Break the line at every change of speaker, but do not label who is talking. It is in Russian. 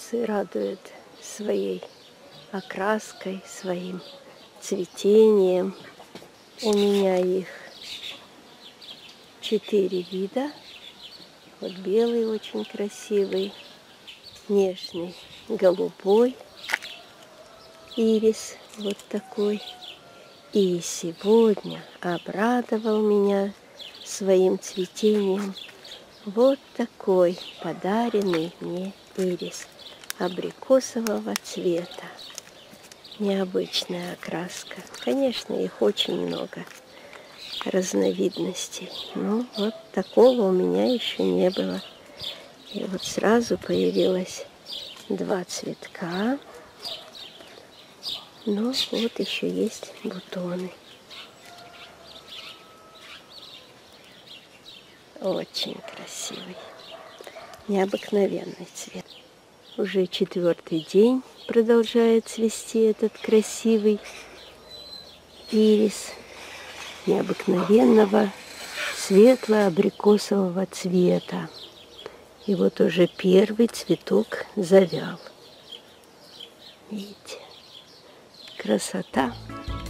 абрикосы радуют своей окраской, своим цветением. У меня их 4 вида. Вот белый очень красивый, нежный, голубой ирис вот такой. И сегодня обрадовал меня своим цветением вот такой подаренный мне ирис абрикосового цвета. Необычная окраска. Конечно, их очень много разновидностей. Но вот такого у меня еще не было. И вот сразу появилось 2 цветка. Но вот еще есть бутоны. Очень красивый. Необыкновенный цвет. Уже 4-й день продолжает цвести этот красивый ирис необыкновенного светло-абрикосового цвета. И вот уже первый цветок завял. Видите, красота.